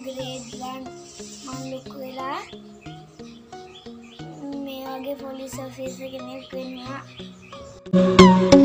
grade 1 මම ලොකු වෙලා මේ වගේ පොලිස් ඔෆිසර් කෙනෙක් වෙනවා